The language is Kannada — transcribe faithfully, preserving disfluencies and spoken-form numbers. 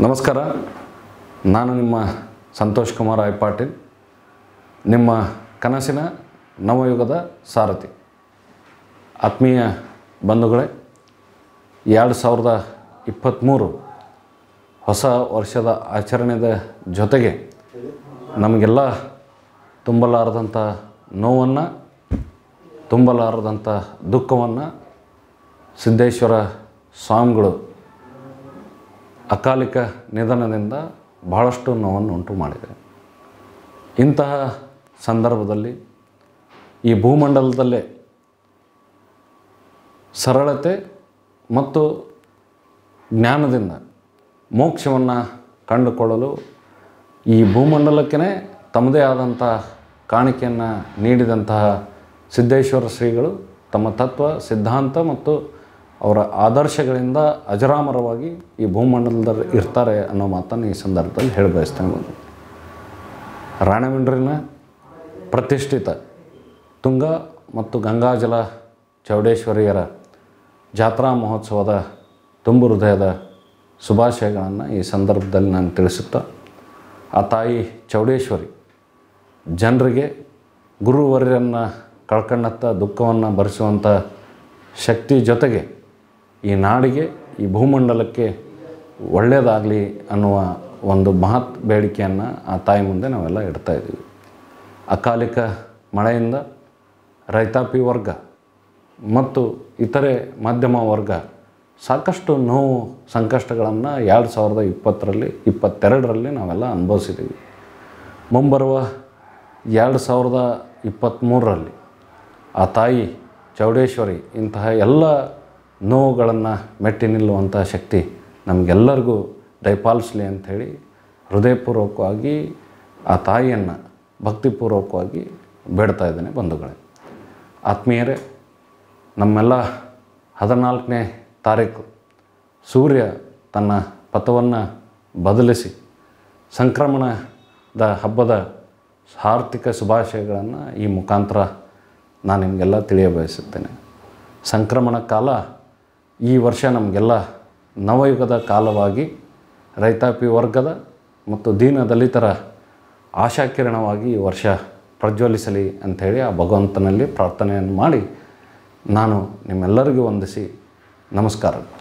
ನಮಸ್ಕಾರ. ನಾನು ನಿಮ್ಮ ಸಂತೋಷ್ ಕುಮಾರ್ ಐ ಪಾಟೀಲ್, ನಿಮ್ಮ ಕನಸಿನ ನವಯುಗದ ಸಾರಥಿ. ಆತ್ಮೀಯ ಬಂಧುಗಳೇ, ಎರಡು ಸಾವಿರದ ಇಪ್ಪತ್ತ್ಮೂರು ಹೊಸ ವರ್ಷದ ಆಚರಣೆದ ಜೊತೆಗೆ ನಮಗೆಲ್ಲ ತುಂಬಲಾರದಂಥ ನೋವನ್ನು, ತುಂಬಲಾರದಂಥ ದುಃಖವನ್ನು ಸಿದ್ದೇಶ್ವರ ಸ್ವಾಮಿಗಳು ಅಕಾಲಿಕ ನಿಧನದಿಂದ ಬಹಳಷ್ಟು ನೋವನ್ನು ಉಂಟು ಮಾಡಿದೆ. ಇಂತಹ ಸಂದರ್ಭದಲ್ಲಿ ಈ ಭೂಮಂಡಲದಲ್ಲೇ ಸರಳತೆ ಮತ್ತು ಜ್ಞಾನದಿಂದ ಮೋಕ್ಷವನ್ನು ಕಂಡುಕೊಳ್ಳಲು ಈ ಭೂಮಂಡಲಕ್ಕೇ ತಮ್ಮದೇ ಆದಂಥ ಕಾಣಿಕೆಯನ್ನು ನೀಡಿದಂತಹ ಸಿದ್ದೇಶ್ವರ ಶ್ರೀಗಳು ತಮ್ಮ ತತ್ವ ಸಿದ್ಧಾಂತ ಮತ್ತು ಅವರ ಆದರ್ಶಗಳಿಂದ ಅಜರಾಮರವಾಗಿ ಈ ಭೂಮಂಡಲದಲ್ಲಿ ಇರ್ತಾರೆ ಅನ್ನೋ ಮಾತನ್ನು ಈ ಸಂದರ್ಭದಲ್ಲಿ ಹೇಳಿ ಬಯಸ್ತೇನೆ. ರಾಣೆಬೆನ್ನೂರಿನ ಪ್ರತಿಷ್ಠಿತ ತುಂಗ ಮತ್ತು ಗಂಗಾಜಲ ಚೌಡೇಶ್ವರಿಯರ ಜಾತ್ರಾ ಮಹೋತ್ಸವದ ತುಂಬು ಹೃದಯದ ಶುಭಾಶಯಗಳನ್ನು ಈ ಸಂದರ್ಭದಲ್ಲಿ ನಾನು ತಿಳಿಸುತ್ತಾ, ಆ ತಾಯಿ ಚೌಡೇಶ್ವರಿ ಜನರಿಗೆ ಗುರುವರ್ಯರನ್ನು ಕಳ್ಕೊಂಡಂಥ ದುಃಖವನ್ನು ಭರಿಸುವಂಥ ಶಕ್ತಿ ಜೊತೆಗೆ ಈ ನಾಡಿಗೆ, ಈ ಭೂಮಂಡಲಕ್ಕೆ ಒಳ್ಳೆಯದಾಗಲಿ ಅನ್ನುವ ಒಂದು ಮಹತ್ ಬೇಡಿಕೆಯನ್ನು ಆ ತಾಯಿ ಮುಂದೆ ನಾವೆಲ್ಲ ಇಡ್ತಾಯಿದ್ದೀವಿ. ಅಕಾಲಿಕ ಮಳೆಯಿಂದ ರೈತಾಪಿ ವರ್ಗ ಮತ್ತು ಇತರೆ ಮಧ್ಯಮ ವರ್ಗ ಸಾಕಷ್ಟು ನೋವು ಸಂಕಷ್ಟಗಳನ್ನು ಎರಡು ಸಾವಿರದ ಇಪ್ಪತ್ತರಲ್ಲಿ ಇಪ್ಪತ್ತೆರಡರಲ್ಲಿ ನಾವೆಲ್ಲ ಅನುಭವಿಸಿದ್ದೀವಿ. ಮುಂಬರುವ ಎರಡು ಸಾವಿರದ ಇಪ್ಪತ್ತ್ಮೂರರಲ್ಲಿ ಆ ತಾಯಿ ಚೌಡೇಶ್ವರಿ ಇಂತಹ ಎಲ್ಲ ನೋವುಗಳನ್ನು ಮೆಟ್ಟಿ ನಿಲ್ಲುವಂಥ ಶಕ್ತಿ ನಮಗೆಲ್ಲರಿಗೂ ದಯಪಾಲಿಸಲಿ ಅಂಥೇಳಿ ಹೃದಯಪೂರ್ವಕವಾಗಿ ಆ ತಾಯಿಯನ್ನು ಭಕ್ತಿಪೂರ್ವಕವಾಗಿ ಬೇಡ್ತಾ ಇದ್ದೇನೆ. ಬಂಧುಗಳೇ, ಆತ್ಮೀಯರೇ, ನಮ್ಮೆಲ್ಲ ಹದಿನಾಲ್ಕನೇ ತಾರೀಕು ಸೂರ್ಯ ತನ್ನ ಪಥವನ್ನು ಬದಲಿಸಿ ಸಂಕ್ರಮಣದ ಹಬ್ಬದ ಆರ್ಥಿಕ ಶುಭಾಶಯಗಳನ್ನು ಈ ಮುಖಾಂತರ ನಾನು ನಿಮಗೆಲ್ಲ ತಿಳಿಯಬಯಸುತ್ತೇನೆ. ಸಂಕ್ರಮಣ ಕಾಲ ಈ ವರ್ಷ ನಮಗೆಲ್ಲ ನವಯುಗದ ಕಾಲವಾಗಿ ರೈತಾಪಿ ವರ್ಗದ ಮತ್ತು ದೀನ ದಲಿತರ ಆಶಾಕಿರಣವಾಗಿ ಈ ವರ್ಷ ಪ್ರಜ್ವಲಿಸಲಿ ಅಂಥೇಳಿ ಆ ಭಗವಂತನಲ್ಲಿ ಪ್ರಾರ್ಥನೆಯನ್ನು ಮಾಡಿ ನಾನು ನಿಮ್ಮೆಲ್ಲರಿಗೂ ವಂದಿಸಿ ನಮಸ್ಕಾರ.